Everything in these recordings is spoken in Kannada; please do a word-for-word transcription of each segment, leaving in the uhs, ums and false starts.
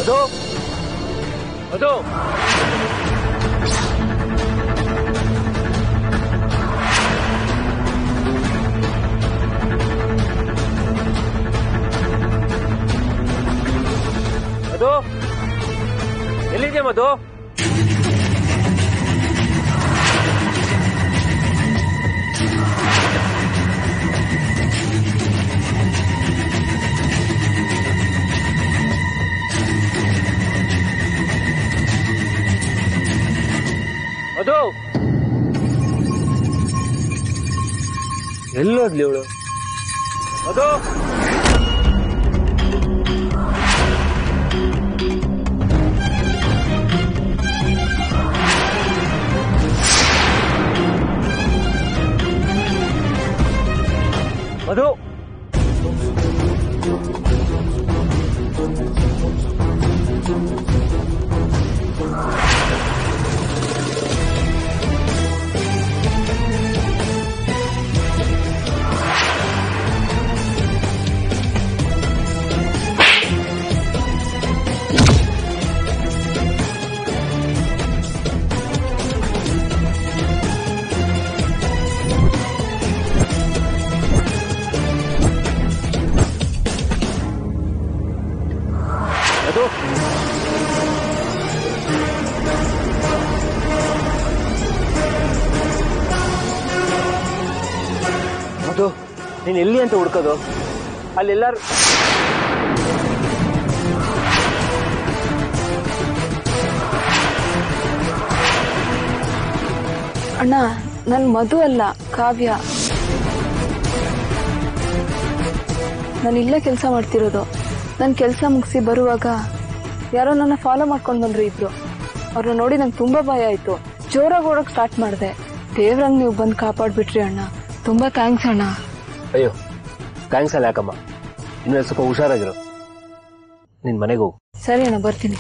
ಮಧು ಮಧು ಮಧು ಎಲ್ಲಿದ್ಯಾ ಮಧು? ಮಧು ಎಲ್ಲೋದ್ಲಿ ಇವಳು? ಮಧು ಮಧು ಮಧು ನೀನ್ ಎಲ್ಲಿ ಅಂತ ಹುಡ್ಕೋದು? ಅಲ್ಲೆಲ್ಲಾರು ಅಣ್ಣ, ನನ್ ಮಧು ಅಲ್ಲ, ಕಾವ್ಯ. ನಾನು ಇಲ್ಲೇ ಕೆಲಸ ಮಾಡ್ತಿರೋದು. ನನ್ ಕೆಲಸ ಮುಗಿಸಿ ಬರುವಾಗ ಯಾರೋ ನನ್ನ ಫಾಲೋ ಮಾಡ್ಕೊಂಡ್ ಬಂದ್ರು ಇಬ್ರು. ಅವ್ರನ್ನ ನೋಡಿ ನಂಗೆ ತುಂಬಾ ಭಯ ಆಯ್ತು. ಜೋರಾಗಿ ಓಡಕ್ ಸ್ಟಾರ್ಟ್ ಮಾಡಿದೆ. ದೇವ್ರಂಗ್ ನೀವು ಬಂದು ಕಾಪಾಡ್ಬಿಟ್ರಿ ಅಣ್ಣ. ತುಂಬಾ ಥ್ಯಾಂಕ್ಸ್ ಅಣ್ಣ. ಅಯ್ಯೋ ಥ್ಯಾಂಕ್ಸ್ ಅಲ್ಲ ಯಾಕಮ್ಮ, ಇನ್ನು ಸ್ವಲ್ಪ ಹುಷಾರಾಗಿರು. ನಿನ್ ಮನೆಗೆ ಹೋಗು. ಸರಿ ಅಣ್ಣ, ಬರ್ತೀನಿ.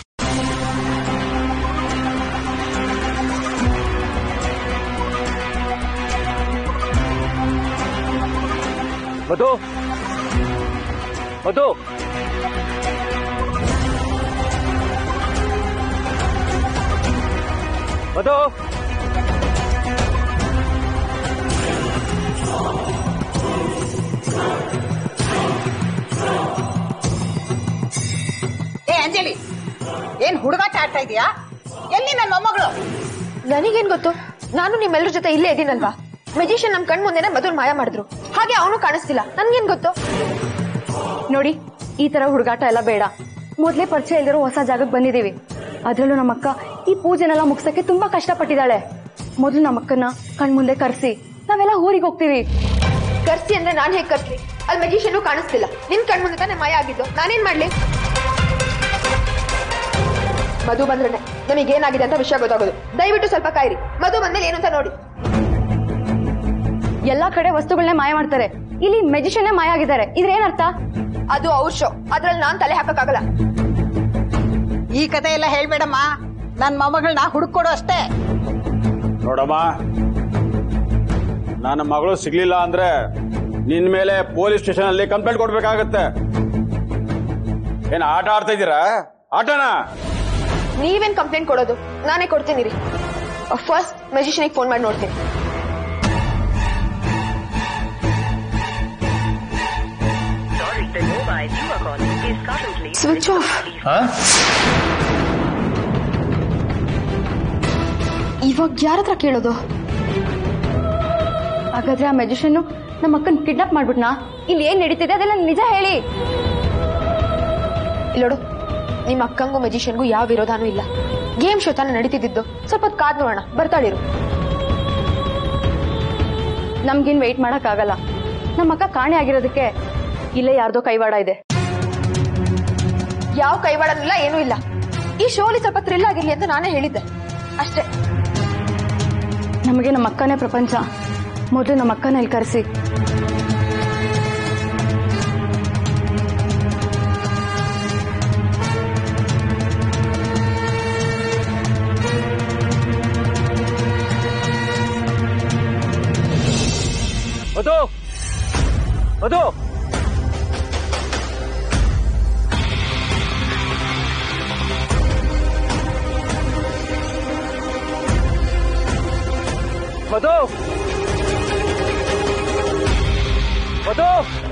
ಮಧು ಮಧು ಮಧು ಏ ಅಂಜಲಿ, ಏನ್ ಹುಡುಗಾಟ ಆಡ್ತಾ ಇದೀಯಾ? ಎಲ್ಲಿ ನನ್ನ ಮೊಮ್ಮಗಳು? ನನಗೇನ್ ಗೊತ್ತು? ನಾನು ನಿಮ್ಮೆಲ್ಲರ ಜೊತೆ ಇಲ್ಲೇ ಇದೀನಲ್ವಾ. ಮೆಜಿಷಿಯನ್ ನಮ್ ಕಣ್ ಮುಂದೆನೆ ಮಧುನ್ ಮಾಯ ಮಾಡಿದ್ರು. ಹಾಗೆ ಅವನು ಕಾಣಿಸ್ತಿಲ್ಲ. ನನ್ಗೇನ್ ಗೊತ್ತು? ನೋಡಿ, ಈ ತರ ಹುಡುಗಾಟ ಎಲ್ಲ ಬೇಡ. ಮೊದ್ಲೇ ಪರಿಚಯ ಇಲ್ದಿರೋ ಹೊಸ ಜಾಗಕ್ಕೆ ಬಂದಿದೀವಿ. ಅದ್ರಲ್ಲೂ ನಮ್ಮಕ್ಕ ಈ ಪೂಜೆನೆಲ್ಲ ಮುಗ್ಸಕ್ಕೆ ತುಂಬಾ ಕಷ್ಟಪಟ್ಟಿದ್ದಾಳೆ. ಮೊದ್ಲು ನಮ್ಮಕ್ಕನ್ನ ಕಣ್ ಮುಂದೆ ಕರ್ಸಿ ನಾವೆಲ್ಲ ಊರಿಗೆ ಹೋಗ್ತೀವಿ. ಕರ್ಸಿ ಅಂದ್ರೆ ನಾನ್ ಹೇಗ್ ಕರ್ಸಿ? ಅಲ್ಲಿ ಮೆಜಿಷಿಯನ್ ಕಾಣಿಸ್ತಿಲ್ಲ. ನಿನ್ ಕಣ್ ಮುಂದೆ ತಾನೇ ಮಾಯ ಆಗಿದ್ದು. ನಾನೇನ್ ಮಾಡ್ಲಿ? ಮಧು ಬಂದ್ರೆ ನಮಗೇನಾಗಿದೆ ಅಂತ ವಿಷಯ ಗೊತ್ತಾಗೋದು. ದಯವಿಟ್ಟು ಸ್ವಲ್ಪ ಕಾಯಿರಿ. ಮಧು ಬಂದ್ಮೇಲೆ ಏನು ಅಂತ ನೋಡಿ. ಎಲ್ಲಾ ಕಡೆ ವಸ್ತುಗಳನ್ನೇ ಮಾಯ ಮಾಡ್ತಾರೆ. ಇಲ್ಲಿ ಮೆಜಿಷಿಯನ್ ಮಾಯ ಆಗಿದ್ದಾರೆ. ಇದ್ರೇನರ್ಥ? ಅದು ಅವ್ರ ಶೋ. ಅದ್ರಲ್ಲಿ ನಾನ್ ತಲೆ ಹಾಕಕ್ಕಾಗಲ್ಲ. ಈ ಕತೆ ಎಲ್ಲ ಹೇಳ್ಬೇಡಮ್ಮ. ನನ್ ಮೊಮ್ಮಗಳನ್ನ ಹುಡುಕೊಡು ಅಷ್ಟೇ. ನೋಡಮ್ಮ, ನನ್ನ ಮಗಳು ಸಿಗ್ಲಿಲ್ಲ ಅಂದ್ರೆ ನಿನ್ ಮೇಲೆ ಪೊಲೀಸ್ ಸ್ಟೇಷನ್ ಅಲ್ಲಿ ಕಂಪ್ಲೇಂಟ್ ಕೊಡ್ಬೇಕಾಗತ್ತೆ. ಏನ್ ಆಟ ಆಡ್ತಾ ಇದ್ದೀರಾ? ಆಟನಾ? ನೀವೇನ್ ಕಂಪ್ಲೇಂಟ್ ಕೊಡೋದು? ನಾನೇ ಕೊಡ್ತೀನಿ ರೀ. ಫಸ್ಟ್ ಮೆಜಿಷಿಯನ್ಗೆ ಫೋನ್ ಮಾಡಿ ನೋಡ್ತೀನಿ. Switch off. ಇವಾಗ ಯಾರ ಹತ್ರ ಕೇಳೋದು? ಹಾಗಾದ್ರೆ ಆ ಮೆಜಿಷಿಯನ್ ನಮ್ಮ ಅಕ್ಕನ್ ಕಿಡ್ನಾಪ್ ಮಾಡ್ಬಿಟ್ನಾ? ಇಲ್ಲಿ ಏನ್ ನಡೀತಿದೆ ಅದೆಲ್ಲ ನಿಜ ಹೇಳಿ. ಇಲ್ಲೋಡು, ನಿಮ್ಮ ಅಕ್ಕಂಗೂ ಮೆಜಿಷಿಯನ್ಗೂ ಯಾವ ವಿರೋಧನೂ ಇಲ್ಲ. ಗೇಮ್ ಶೋ ತಾನು ನಡೀತಿದ್ದು. ಸ್ವಲ್ಪ ಹೊತ್ತು ಕಾದ್ ನೋಡೋಣ. ಬರ್ತಾಳಿರು. ನಮ್ಗಿನ್ ವೆಯ್ಟ್ ಮಾಡಕ್ ಆಗಲ್ಲ. ನಮ್ಮ ಅಕ್ಕ ಕಾಣೆ ಆಗಿರೋದಕ್ಕೆ ಇಲ್ಲೇ ಯಾರ್ದೋ ಕೈವಾಡ ಇದೆ. ಯಾವ ಕೈವಾಡನಿಲ್ಲ, ಏನೂ ಇಲ್ಲ. ಈ ಶೋಲಿ ಸ್ವಲ್ಪ ಥ್ರಿಲ್ ಆಗಿರ್ಲಿ ಅಂತ ನಾನೇ ಹೇಳಿದ್ದೆ ಅಷ್ಟೇ. ನಮಗೆ ನಮ್ಮ ಅಕ್ಕನೇ ಪ್ರಪಂಚ. ಮೊದಲು ನಮ್ಮ ಅಕ್ಕನ ಇಲ್ಲಿ ಕರೆಸಿ. ಮಧು ಮಧು ಮಧು ಮಧು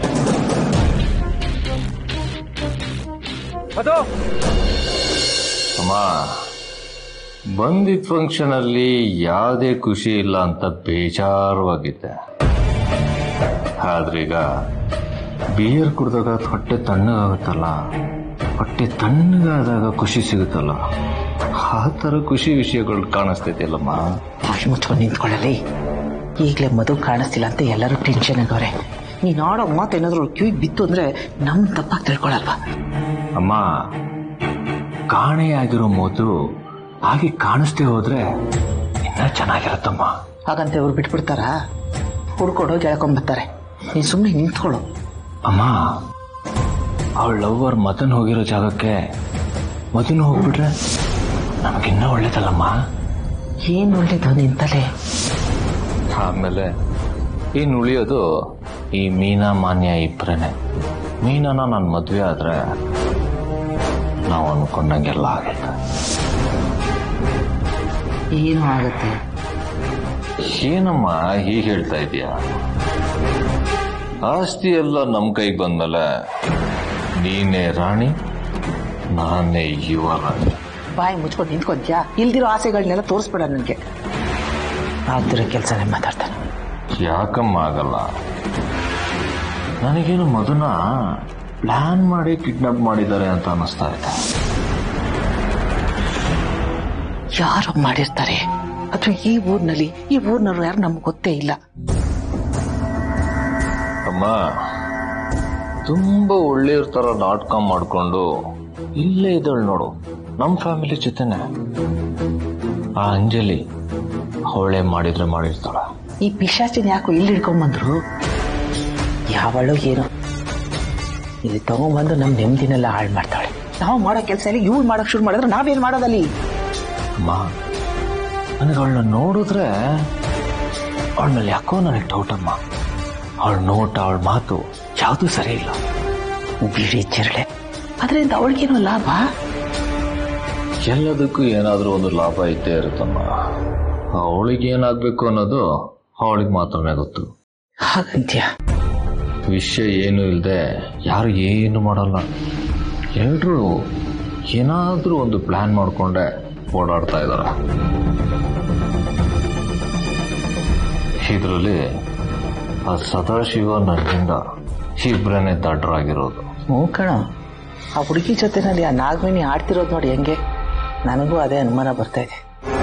ಮಧು ಅಮ್ಮ, ಬಂದಿದ್ದ ಫಂಕ್ಷನ್ ಅಲ್ಲಿ ಯಾವುದೇ ಖುಷಿ ಇಲ್ಲ ಅಂತ ಬೇಜಾರವಾಗಿದ್ದೆ. ಆದ್ರೀಗ ಬಿಯರ್ ಕುಡ್ದಾಗ ಹೊಟ್ಟೆ ತಣ್ಣಗಾಗುತ್ತಲ್ಲ, ಹೊಟ್ಟೆ ತಣ್ಣಗಾದಾಗ ಖುಷಿ ಸಿಗುತ್ತಲ್ಲ, ಆ ಥರ ಖುಷಿ ವಿಷಯಗಳು ಕಾಣಿಸ್ತೈತಿಲ್ಲಮ್ಮ. ಬಾಯಿ ಮುಚ್ಕೊಂಡು ನಿಂತ್ಕೊಳ್ಳಲಿ. ಈಗಲೇ ಮಧು ಕಾಣಿಸ್ತಿಲ್ಲ ಅಂತ ಎಲ್ಲರೂ ಟೆನ್ಷನ್ ಆಗವ್ರೆ. ನೀನು ಆಡೋ ಮಾತು ಏನಾದ್ರು ಕಿವಿಗೆ ಬಿತ್ತು ಅಂದ್ರೆ ನಮ್ ತಪ್ಪಾಗಿ ತಿಳ್ಕೊಳಲ್ವಾ? ಅಮ್ಮ, ಕಾಣೆಯಾಗಿರೋ ಮಧು ಹಾಗೆ ಕಾಣಿಸ್ತೇ ಹೋದ್ರೆ ಇನ್ನ ಚೆನ್ನಾಗಿರತ್ತಮ್ಮ. ಹಾಗಂತ ಇವ್ರು ಬಿಟ್ಬಿಡ್ತಾರ? ಹುಡ್ಕೊಡೋಗಿ ಎಳ್ಕೊಂಬರ್ತಾರೆ. ನೀನ್ ಸುಮ್ಮನೆ ನಿಂತ್ಕೊಳ್ಳು. ಅಮ್ಮ, ಅವಳ ಲವ್ವರ್ ಮದನ್ ಹೋಗಿರೋ ಜಾಗಕ್ಕೆ ಮಧುನ ಹೋಗ್ಬಿಟ್ರೆ ನಮಗಿನ್ನ ಒಳ್ಳೇದಲ್ಲಮ್ಮ. ಏನ್ ಒಳ್ಳೇದು ನಿಂತಲೇ. ಆಮೇಲೆ ಇನ್ನು ಉಳಿಯೋದು ಈ ಮೀನಾ ಮಾನ್ಯ ಇಬ್ಬರೇನೆ. ಮೀನಾನ ನಾನು ಮದುವೆ ಆದ್ರೆ ನಾವು ಅನ್ಕೊಂಡಂಗೆಲ್ಲ ಆಗುತ್ತೆ. ಏನು ಆಗುತ್ತೆ? ಏನಮ್ಮ ಹೀಗೆ ಹೇಳ್ತಾ ಇದೀಯ? ಆಸ್ತಿ ಎಲ್ಲ ನಮ್ ಕೈಗೆ ಬಂದ್ಮೇಲೆ ನೀನೇ ರಾಣಿ, ನಾನೇ ಯುವರಾಣಿ. ಬಾಯಿ ಮುಚ್ಕೊಂಡು ನಿಂತ್ಕೊಂತ್ಯಾ? ಇಲ್ದಿರೋ ಆಸೆಗಳನ್ನೆಲ್ಲ ತೋರಿಸ್ಬೇಡ ನನಗೆ. ಆಗ್ದಿರೋ ಕೆಲಸನೇ ಮಾತಾಡ್ತಾನೆ. ಯಾಕಮ್ಮ ಆಗಲ್ಲ? ನನಗೇನು ಮಧುನ ಪ್ಲಾನ್ ಮಾಡಿ ಕಿಡ್ನಾಪ್ ಮಾಡಿದ್ದಾರೆ ಅಂತ ಅನಿಸ್ತಾ ಇದೆ. ಯಾರು ಮಾಡಿರ್ತಾರೆ? ಅಥವಾ ಈ ಊರ್ನಲ್ಲಿ ಈ ಊರ್ನವ್ರು ಯಾರು ನಮ್ಗೆ ಗೊತ್ತೇ ಇಲ್ಲ. ಅಮ್ಮ, ತುಂಬಾ ಒಳ್ಳೆಯವ್ರ ತರ ನಾಟಕ ಮಾಡ್ಕೊಂಡು ಇಲ್ಲೇ ಇದ್ದಳು ನೋಡು, ನಮ್ ಫ್ಯಾಮಿಲಿ ಜೊತೆನೆ. ಆ ಅಂಜಲಿ ಅವಳೆ ಮಾಡಿದ್ರೆ ಮಾಡಿರ್ತಾಳ. ಈ ಪಿಶಾಚಿನ ಯಾಕೋ ಇಲ್ಲಿ ಹಿಡ್ಕೊಂಡ್ಬಂದ್ರು? ಯಾವಳು ಏನೋ ಇಲ್ಲಿ ತಗೊಂಡ್ಬಂದು ನಮ್ ನೆಮ್ಮದಿನೆಲ್ಲ ಹಾಳು ಮಾಡ್ತಾಳೆ. ನಾವು ಮಾಡೋ ಕೆಲಸ ಇಲ್ಲಿ ಇವ್ಳು ಮಾಡಕ್ ಶುರು ಮಾಡಿದ್ರೆ ನಾವೇನ್ ಮಾಡೋದಲ್ಲಿ? ಅಮ್ಮ, ನನಗೆ ಅವಳನ್ನ ನೋಡಿದ್ರೆ ಅವಳ ಮೇಲೆ ಯಾಕೋ ನನಗೆ ಡೌಟ್ ಅಮ್ಮ. ಅವಳ ನೋಟ, ಅವಳ ಮಾತು ಯಾವುದು ಸರಿ ಇಲ್ಲ. ಬಿಡಿ ಚಿರಳೆ, ಅದರಿಂದ ಅವಳಿಗೇನೋ ಲಾಭ? ಎಲ್ಲದಕ್ಕೂ ಏನಾದ್ರೂ ಒಂದು ಲಾಭ ಇದ್ದೇ ಇರುತ್ತಮ್ಮ. ಅವಳಿಗೆ ಏನಾಗ್ಬೇಕು ಅನ್ನೋದು ಅವಳಿಗೆ ಮಾತ್ರನೇ ಗೊತ್ತು. ಹಾಗಂತ್ಯ? ವಿಷಯ ಏನು ಇಲ್ಲದೆ ಯಾರು ಏನು ಮಾಡಲ್ಲ. ಎಲ್ರೂ ಏನಾದ್ರೂ ಒಂದು ಪ್ಲಾನ್ ಮಾಡ್ಕೊಂಡೆ ಓಡಾಡ್ತಾ ಇದಾರ. ಇದರಲ್ಲಿ ಆ ಸದಾಶಿವ ನನ್ನಿಂದ ಇಬ್ರೇನೆ ದಡ್ಡರಾಗಿರೋದು. ಹ್ಞೂ ಕಣ, ಆ ಹುಡುಗಿ ಜೊತೆನಲ್ಲಿ ಆ ನಾಗವೇಣಿ ಆಡ್ತಿರೋದು ನೋಡಿ ಹೆಂಗೆ. ನನಗೂ ಅದೇ ಅನುಮಾನ ಬರ್ತಾ ಇದೆ.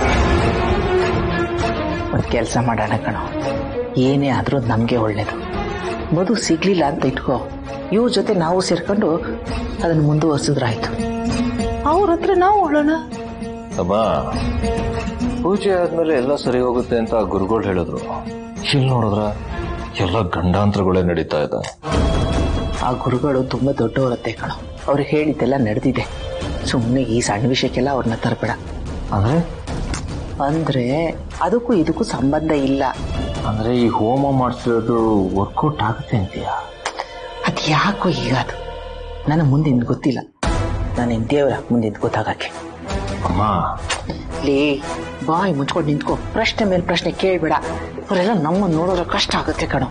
ಒಂದು ಕೆಲಸ ಮಾಡೋಣ ಕಣ, ಏನೇ ಆದ್ರೂ ನಮ್ಗೆ ಒಳ್ಳೇದು. ಮಧು ಸಿಗ್ಲಿಲ್ಲ ಅಂತ ಇಟ್ಕೋ, ಇವ್ರ ಜೊತೆ ನಾವು ಸೇರ್ಕೊಂಡು ಅದನ್ನು ಮುಂದುವರ್ಸಿದ್ರಾಯ್ತು. ಅವ್ರ ಹತ್ರ ನಾವು ಉಳ್ಳೋಣ. ಅಮ್ಮ, ಪೂಜೆ ಆದ್ಮೇಲೆ ಎಲ್ಲ ಸರಿ ಹೋಗುತ್ತೆ ಅಂತ ಗುರುಗಳು ಹೇಳಿದ್ರು. ಇಲ್ಲಿ ನೋಡಿದ್ರ ಎಲ್ಲ ಗಂಡಾಂತರಗಳೇ ನಡೀತಾ ಇದೆ. ಆ ಗುರುಗಳು ತುಂಬಾ ದೊಡ್ಡವರತ್ತೆ ಕಣ, ಅವ್ರಿಗೆ ಹೇಳಿದ್ದೆಲ್ಲ ನಡೆದಿದೆ. ಸುಮ್ಮನೆ ಈ ಸಣ್ಣ ವಿಷಯಕ್ಕೆಲ್ಲ ಅವ್ರನ್ನ ತರಬೇಡ. ಅಂದ್ರೆ ಅಂದ್ರೆ ಅದಕ್ಕೂ ಇದಕ್ಕೂ ಸಂಬಂಧ ಇಲ್ಲ. ಅಂದ್ರೆ ಈ ಹೋಮ ಮಾಡಿಸಿರೋದು ವರ್ಕೌಟ್ ಆಗುತ್ತೆ ಅಂತೀಯ? ಅದ್ ಯಾಕೋ ಈಗ ಅದು ನನ್ನ ಮುಂದೆ ಗೊತ್ತಿಲ್ಲ. ನಾನು ದೇವರ ಮುಂದೆ ಗೊತ್ತಾಗಕ್ಕೆ. ಅಮ್ಮ, ಲೇ, ಬಾಯಿ ಮುಚ್ಕೊಂಡು ನಿಂತ್ಕೋ. ಪ್ರಶ್ನೆ ಮೇಲೆ ಪ್ರಶ್ನೆ ಕೇಳ್ಬೇಡ. ಅವರೆಲ್ಲ ನಮ್ಮನ್ನು ನೋಡೋರ ಕಷ್ಟ ಆಗುತ್ತೆ ಕಣೋ.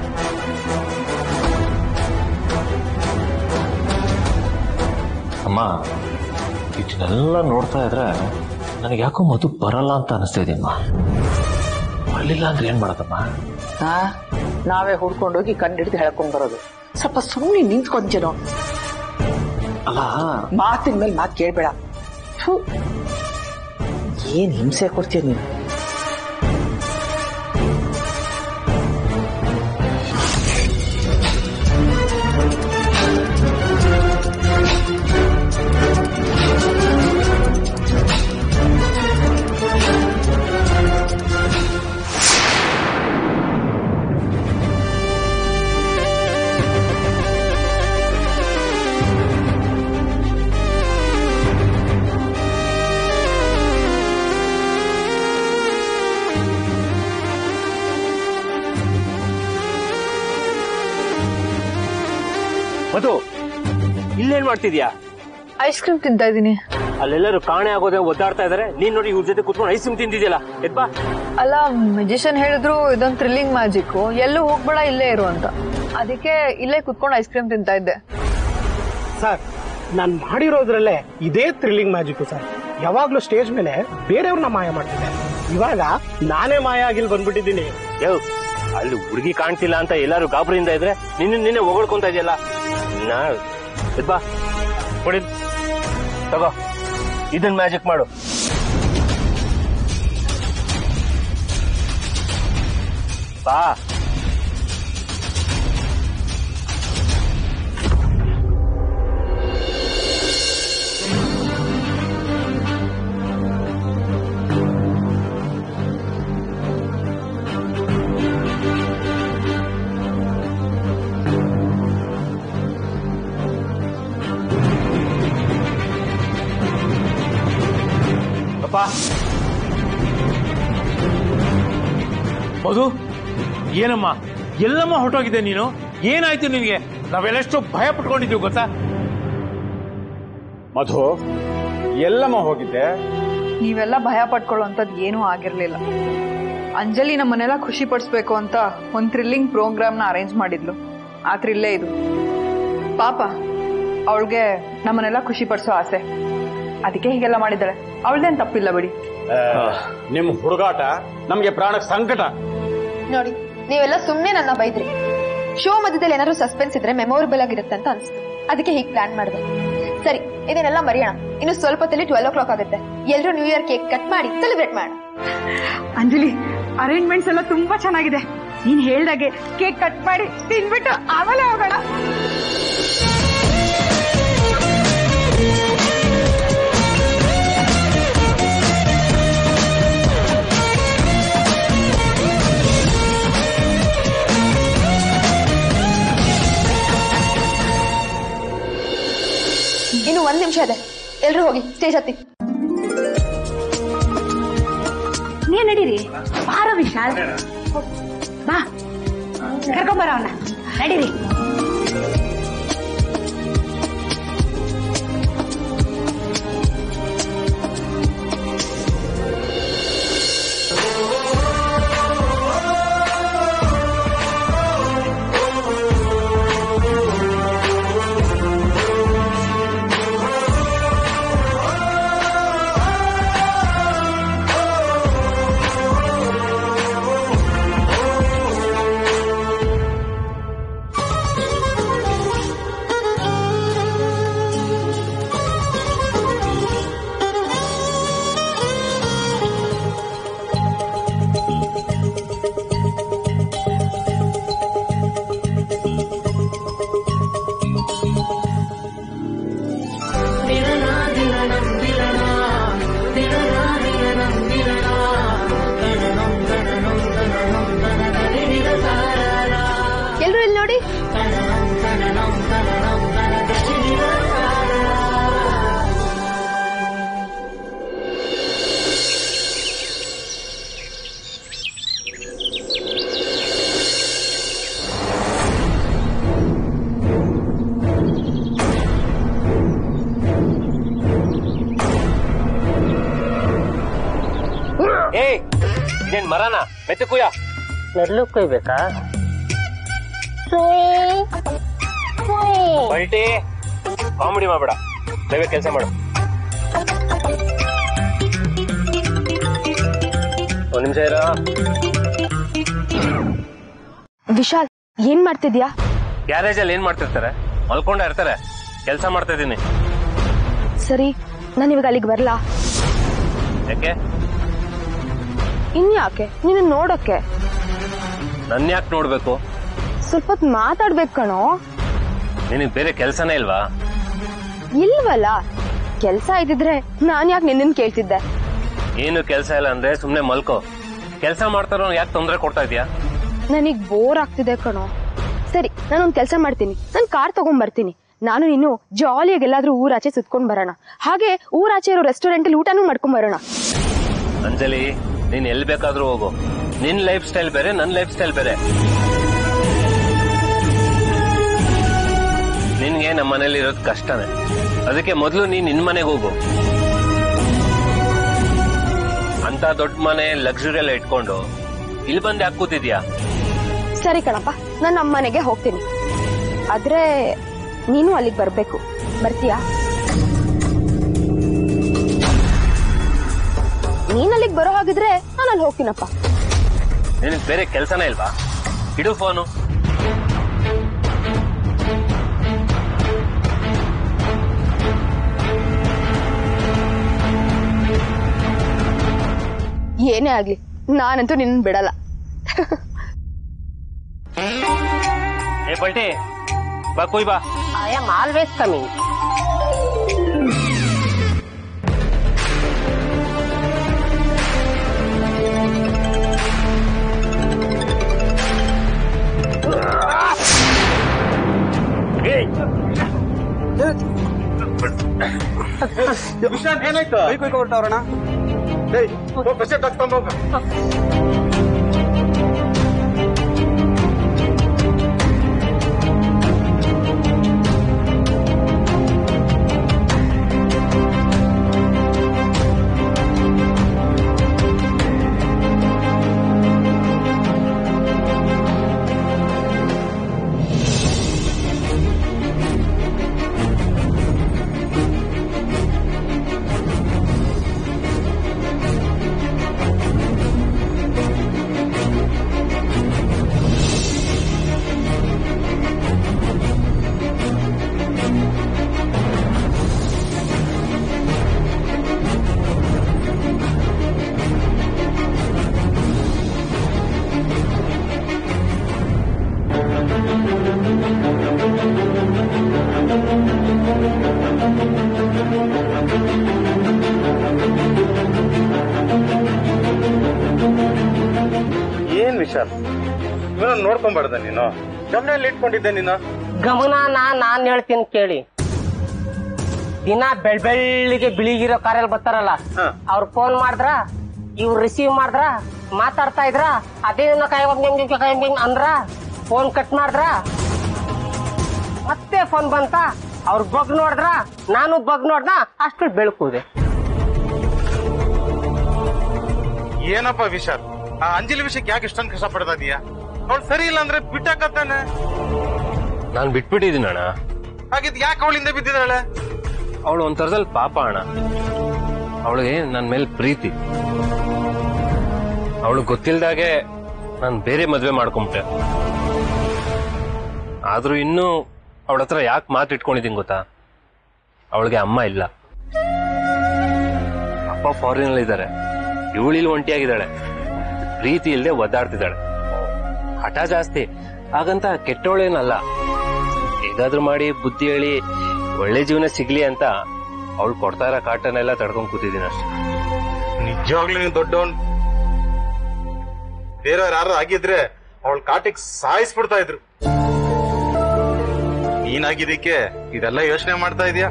ಅಮ್ಮ, ಇದನ್ನೆಲ್ಲ ನೋಡ್ತಾ ಇದ್ರೆ ನನಗೆ ಯಾಕೋ ಮಧು ಬರಲ್ಲ ಅಂತ ಅನಿಸ್ತಾ ಇದೆಯಮ್ಮ. ಬರ್ಲಿಲ್ಲ ಅಂದ್ರೆ ಏನ್ ಮಾಡದಮ್ಮ? ಹಾ, ನಾವೇ ಹುಡ್ಕೊಂಡೋಗಿ ಕಂಡಿಡ್ದು ಹೇಳ್ಕೊಂಡ್ ಬರೋದು. ಸ್ವಲ್ಪ ಸುಮ್ಮನೆ ನಿಂತ್ಕೊಂಚೇನೋ. ಅಲ್ಲ, ಮಾತಿನ ಮೇಲೆ ಮಾತು ಕೇಳ್ಬೇಡ. ಏನ್ ಹಿಂಸೆ ಕೊಡ್ತೀಯ ನೀನು. ಮಧು, ಇಲ್ಲೇನ್ ಮಾಡ್ತಿದ್ಯಾ? ಐಸ್ ಕ್ರೀಮ್ ತಿಂತಾ ಇದ್ದೀನಿ. ಅಲ್ಲೆಲ್ಲರೂ ಕಾಣೆ ಆಗೋದೇ ಒದ್ದಾಡ್ತಾ ಇದಾರೆ. ನೀನ್ ನೋಡಿ ಇವ್ರ ಜೊತೆ ಕುತ್ಕೊಂಡು ಐಸ್ ಕ್ರೀಮ್ ತಿಂದಿದ್ಯಲ್ಲ, ಎದ್ಬಾ. ಅಲ್ಲ ಮೆಜಿಷಿಯನ್ ಹೇಳಿದ್ರು ಇದೊಂದು ಥ್ರಿಲ್ಲಿಂಗ್ ಮ್ಯಾಜಿಕ್, ಎಲ್ಲೂ ಹೋಗ್ಬೇಡ ಇಲ್ಲೇ ಇರು ಅಂತ. ಅದಕ್ಕೆ ಇಲ್ಲೇ ಕುತ್ಕೊಂಡು ಐಸ್ ಕ್ರೀಮ್ ತಿಂತಾ ಇದ್ದೆ. ಸರ್, ನಾನು ಮಾಡಿರೋದ್ರಲ್ಲೇ ಇದೇ ಥ್ರಿಲ್ಲಿಂಗ್ ಮ್ಯಾಜಿಕ್ ಸರ್. ಯಾವಾಗ್ಲೂ ಸ್ಟೇಜ್ ಮೇಲೆ ಬೇರೆಯವ್ರನ್ನ ಮಾಯ ಮಾಡ್ತಿದ್ದೆ, ಇವಾಗ ನಾನೇ ಮಾಯ ಆಗಿಲ್ ಬಂದ್ಬಿಟ್ಟಿದ್ದೀನಿ. ಯೋ, ಅಲ್ಲಿ ಹುಡುಗಿ ಕಾಣ್ತಿಲ್ಲ ಅಂತ ಎಲ್ಲಾರು ಗಾಬರಿಯಿಂದ ಇದ್ರೆ ನಿನ್ನ ನಿನ್ನೆ ಹೊಗಳ್ಕೊಂತ ಇದೆಯಲ್ಲ. ನಾ ಬಾ ಕೊಡಿ, ತಗೋ ಇದನ್ ಮ್ಯಾಜಿಕ್ ಮಾಡು. ಬಾ. ಮಧು, ಏನಮ್ಮ ಎಲ್ಲಮ್ಮ ಹೊರಟೋಗಿದೆ ನೀನು? ಏನಾಯ್ತು ನಿನ್ಗೆ? ನಾವೆಲ್ಲಷ್ಟು ಭಯ ಪಟ್ಕೊಂಡಿದ್ದೀವಿ ಗೊತ್ತಾ? ಮಧು, ಎಲ್ಲಮ್ಮ ಹೋಗಿದ್ದೆ? ನೀವೆಲ್ಲ ಭಯ ಪಟ್ಕೊಳ್ಳೋಂಥದ್ದು ಏನೂ ಆಗಿರ್ಲಿಲ್ಲ. ಅಂಜಲಿ ನಮ್ಮನ್ನೆಲ್ಲ ಖುಷಿ ಪಡಿಸ್ಬೇಕು ಅಂತ ಒಂದ್ ಥ್ರಿಲ್ಲಿಂಗ್ ಪ್ರೋಗ್ರಾಮ್ ನ ಅರೇಂಜ್ ಮಾಡಿದ್ಲು. ಆ ಥ್ರಿಲ್ಲೇ ಇದು. ಪಾಪ ಅವಳಿಗೆ ನಮ್ಮನ್ನೆಲ್ಲ ಖುಷಿ ಪಡಿಸೋ ಆಸೆ, ಅದಕ್ಕೆ ಹೀಗೆಲ್ಲ ಮಾಡಿದ್ದಾಳೆ. ಅವಳದೇನ್ ತಪ್ಪಿಲ್ಲ ಬಿಡಿ. ನಿಮ್ ಹುಡುಗಾಟ ನಮ್ಗೆ ಪ್ರಾಣಕ್ಕೆ ಸಂಕಟ. ನೋಡಿ, ನೀವೆಲ್ಲ ಸುಮ್ನೆ ನನ್ನ ಬೈದ್ರಿ. ಶೋ ಮಧ್ಯದಲ್ಲಿ ಏನಾದ್ರು ಸಸ್ಪೆನ್ಸ್ ಇದ್ರೆ ಮೆಮೊರಬಲ್ ಆಗಿರುತ್ತೆ ಅಂತ ಅನ್ಸುತ್ತೆ, ಅದಕ್ಕೆ ಹೀಗೆ ಪ್ಲಾನ್ ಮಾಡಿದೆ. ಸರಿ, ಇದನ್ನೆಲ್ಲ ಮರೆಯೋಣ. ಇನ್ನು ಸ್ವಲ್ಪ ಹೊತ್ತಲ್ಲಿ ಟ್ವೆಲ್ವ್ ಓ ಕ್ಲಾಕ್ ಆಗುತ್ತೆ. ಎಲ್ಲರೂ ನ್ಯೂ ಇಯರ್ ಕೇಕ್ ಕಟ್ ಮಾಡಿ ಸೆಲೆಬ್ರೇಟ್ ಮಾಡೋಣ. ಅಂಜಲಿ, ಅರೇಂಜ್ಮೆಂಟ್ಸ್ ಎಲ್ಲ ತುಂಬಾ ಚೆನ್ನಾಗಿದೆ. ನೀನ್ ಹೇಳ್ದಾಗೆ ಕೇಕ್ ಕಟ್ ಮಾಡಿ ತಿನ್ಬಿಟ್ಟು ಆಮೇಲೆ ಹೋಗೋಣ. ಇನ್ನು ಒಂದ್ ನಿಮಿಷ ಇದೆ, ಎಲ್ರು ಹೋಗಿ ಸ್ಟೇಜ್ ಹತ್ತಿ. ನೀ ನಡೀರಿ, ಬಾರ ವಿಶಾಲ್, ಬಾ ಕರ್ಕೊಂಬರ ಅವನ್ನ, ನಡೀರಿ. ಎಲ್ರು ಇಲ್ಲಿ ನೋಡಿ. ಏ, ಇದೇನ್ ಮರನಾ ಮೆತ್ತಕುಯ್ಯ? ನೆರ್ಲು ಕೊಯ್ಬೇಕಾ? ಬಲ್ಟಿ ಕಾಮಿಡಿ ಮಾಡ್ಬೇಡ, ದಯವಿಟ್ಟು ಕೆಲಸ ಮಾಡು. ಒಂದ್ ನಿಮಿಷ ಇರ. ವಿಶಾಲ್, ಏನ್ ಮಾಡ್ತಿದ್ಯಾ? ಗ್ಯಾರೇಜ್ ಅಲ್ಲಿ ಏನ್ ಮಾಡ್ತಿರ್ತಾರೆ? ಮಲ್ಕೊಂಡ ಇರ್ತಾರೆ. ಕೆಲಸ ಮಾಡ್ತಾ ಇದ್ದೀನಿ. ಸರಿ, ನಾನು ಇವಾಗ ಅಲ್ಲಿಗೆ ಬರ್ಲಾ? ಯಾಕೆ? ಇನ್ಯಾಕೆ? ನೀನು ನೋಡಕ್ಕೆ. ನನ್ ಯಾಕೆ ನೋಡ್ಬೇಕು? ಸ್ವಲ್ಪ ಹೊತ್ತು ಮಾತಾಡ್ಬೇಕು ಕಣೋ. ನಿನಗ್ ಬೇರೆ ಕೆಲ್ಸನೇ ಇಲ್ವಾ? ಇಲ್ವಲ್ಲ. ಕೆಲ್ಸ ಇದ್ದಿದ್ರೆ ನಾನ್ ಯಾಕೆ ನಿನ್ನ ಕೇಳ್ತಿದ್ದೆ? ಏನು ಕೆಲ್ಸ ಇಲ್ಲ ಅಂದ್ರೆ ಸುಮ್ನೆ ಮಲ್ಕೋ. ಕೆಲ್ಸ ಮಾಡ್ತಾರೋ ಯಾಕೆ ತೊಂದರೆ ಕೊಡ್ತಾ ಇದೀಯಾ? ನನಗ್ ಬೋರ್ ಆಗ್ತಿದೆ ಕಣೋ. ಸರಿ, ನಾನೊಂದ್ ಕೆಲ್ಸ ಮಾಡ್ತೀನಿ. ನಾನ್ ಕಾರ್ ತಗೊಂಡ್ ಬರ್ತೀನಿ. ನಾನು ಇನ್ನು ಜಾಲಿಯಾಗಿ ಎಲ್ಲಾದ್ರೂ ಊರಾಚೆ ಸುತ್ಕೊಂಡ್ ಬರೋಣ. ಹಾಗೆ ಊರಾಚೆ ಇರೋ ರೆಸ್ಟೋರೆಂಟ್ ಅಲ್ಲಿ ಊಟನೂ ಮಾಡ್ಕೊಂಡ್ ಬರೋಣ. ಅಂಜಲಿ, ನೀನ್ ಎಲ್ಲಿ ಬೇಕಾದ್ರೂ ಹೋಗು. ನಿನ್ ಲೈಫ್ ಸ್ಟೈಲ್ ಬೇರೆ, ನನ್ ಲೈಫ್ ಸ್ಟೈಲ್ ಬೇರೆ. ನಿನ್ಗೆ ನಮ್ಮ ಮನೇಲಿ ಇರೋದು ಕಷ್ಟನೇ. ಅದಕ್ಕೆ ಮೊದಲು ನೀನ್ ನಿನ್ ಮನೆಗೆ ಹೋಗು. ಅಂತ ಅಂತ ದೊಡ್ಡ ಮನೆ ಲಕ್ಸುರಿ ಎಲ್ಲ ಇಟ್ಕೊಂಡು ಇಲ್ಲಿ ಬಂದು ಯಾಕೆ ಕೂತಿದ್ಯಾ? ಸರಿ ಕಣಪ್ಪ, ನಾನು ನಮ್ಮ ಮನೆಗೆ ಹೋಗ್ತೀನಿ. ಆದ್ರೆ ನೀನು ಅಲ್ಲಿಗೆ ಬರ್ಬೇಕು. ಬರ್ತೀಯಾ? ನೀನ್ ಅಲ್ಲಿಗೆ ಬರೋ ಹಾಗಿದ್ರೆ ನಾನು ಅಲ್ಲಿ ಹೋಗ್ತೀನಪ್ಪ. ನಿನಗೆ ಬೇರೆ ಕೆಲಸನೇ ಇಲ್ವಾ? ಇಡು ಫೋನು. ಏನೇ ಆಗ್ಲಿ ನಾನಂತೂ ನಿನ್ನ ಬಿಡಲ್ಲ. ಏ ಪಲ್ಟಿ, ಬಾ ಕುಯ್ ಬಾ. I am always coming. ಏನಾಯ್ತು? ಕೈ ಕೊಯ್ಕೊಂಡ್ಬಿಟ್ಟವ್ರಣ. ಹೋಗ. ಏನ್ ವಿಶಾಲ್, ಇವನ್ನ ನೋಡ್ಕೊಂಬಾರ್ದ ನೀನು? ಗಮನ ಇಟ್ಕೊಂಡಿದ್ದೆ ನೀನು. ಗಮನ ನಾನ್ ಹೇಳ್ತೀನಿ ಕೇಳಿ. ದಿನ ಬೆಳ್ ಬೆಳ್ಳಿಗೆ ಬಿಳಿಗಿರೋ ಕಾರಲ್ಲಿ ಬರ್ತಾರಲ್ಲ, ಅವ್ರು ಫೋನ್ ಮಾಡಿದ್ರ, ಇವ್ರು ರಿಸೀವ್ ಮಾಡಿದ್ರ, ಮಾತಾಡ್ತಾ ಇದ್ರ, ಅದೇನ ಕೈ ಅಂದ್ರ ಫೋನ್ ಕಟ್ ಮಾಡಿದ್ರ, ಮತ್ತೆ ಫೋನ್ ಬಂತ, ಅವ್ರ ಬಗ್ ನೋಡಿದ್ರ, ನಾನು ಬಗ್ ನೋಡ್ದ, ಅಷ್ಟು ಬೆಳಕುದೆ. ಏನಪ್ಪ ವಿಶಾಲ್, ಆ ಅಂಜಲಿ ವಿಷಯಕ್ಕೆ ಯಾಕೆ ಇಷ್ಟೊಂದು ಕಷ್ಟ ಪಡ್ತಾ ಇದೀಯಾ? ಅವಳು ಸರಿ ಇಲ್ಲ ಅಂದ್ರೆ ಬಿಟ್ಟಾಕತ್ತಾನೆ. ನಾನ್ ಬಿಟ್ಬಿಟ್ಟಿದ್ದೀನಿ ಅಣ್ಣ. ಹಾಗಿದ್ ಯಾಕೆ ಅವಳಿಂದ ಬಿದ್ದಿದ್ದಾಳೆ? ಅವಳು ಒಂಥರದಲ್ಲಿ ಪಾಪ ಅಣ್ಣ. ಅವಳಿಗೆ ನನ್ ಮೇಲೆ ಪ್ರೀತಿ. ಅವಳು ಗೊತ್ತಿಲ್ದಾಗೆ ನಾನ್ ಬೇರೆ ಮದ್ವೆ ಮಾಡ್ಕೊಂಬಿಟ್ಟೆ. ಆದ್ರೂ ಇನ್ನೂ ಅವಳ ಹತ್ರ ಯಾಕೆ ಮಾತು ಇಟ್ಕೊಂಡಿದ್ದೀನಿ ಗೊತ್ತಾ? ಅವಳಿಗೆ ಅಮ್ಮ ಇಲ್ಲ, ಅಪ್ಪ ಫಾರಿನ್ ಅಲ್ಲಿ ಇದ್ದಾರೆ, ಇವಳಿಲ್ಲಿ ಒಂಟಿಯಾಗಿದ್ದಾಳೆ, ಪ್ರೀತಿ ಇಲ್ಲದೆ ಒದ್ದಾಡ್ತಿದ್ದಾಳೆ. ಹಠ ಜಾಸ್ತಿ, ಹಾಗಂತ ಕೆಟ್ಟವಳೇನಲ್ಲ. ಹೇಗಾದ್ರೂ ಮಾಡಿ ಬುದ್ಧಿ ಹೇಳಿ ಒಳ್ಳೆ ಜೀವನ ಸಿಗ್ಲಿ ಅಂತ ಅವಳು ಕೊಡ್ತಾ ಇರೋ ಕಾಟನೆಲ್ಲ ತಡ್ಕೊಂಡ್ ಕೂತಿದ್ದೀನಿ ಅಷ್ಟೇ. ನಿಜವಾಗ್ಲೂ ನೀನು ದೊಡ್ಡವನ್. ಬೇರೆಯವ್ರು ಯಾರು ಆಗಿದ್ರೆ ಅವಳ ಕಾಟಿಗೆ ಸಾಯಿಸ್ಬಿಡ್ತಾ ಇದ್ರು. ನೀನಾಗಿದ್ದಕ್ಕೆ ಇದೆಲ್ಲ ಯೋಚನೆ ಮಾಡ್ತಾ ಇದೀಯಾ?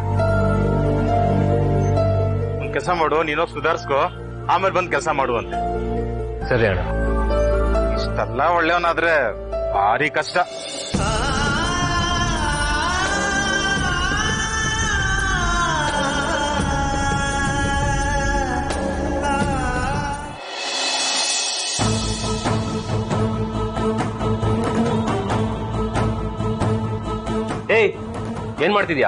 ಒಂದ್ ಕೆಲಸ ಮಾಡು, ನೀನೋಗ್ ಸುಧಾರಿಸ್ಕೋ, ಆಮೇಲೆ ಬಂದ್ ಕೆಲಸ ಮಾಡುವಂತೆ. ಸರಿ ಅಣ್ಣ. ಇಷ್ಟೆಲ್ಲ ಒಳ್ಳೆಯವನಾದ್ರೆ ಭಾರಿ ಕಷ್ಟ. ಏಯ್, ಏನ್ ಮಾಡ್ತಿದ್ಯಾ?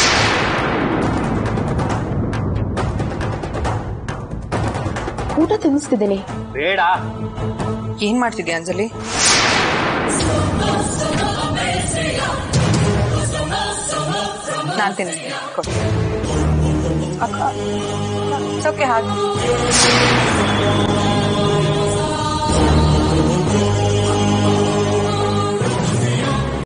ಊಟ ತಿನ್ನಿಸ್ತಿದ್ದೀನಿ. ಬೇಡ. ಏನ್ ಮಾಡ್ತಿದ್ಯಾ ಅಂಜಲಿ? ನಾನ್ ತಿನ್ನಿಸ್ತೀನಿ. ಓಕೆ ಹಾಗೆ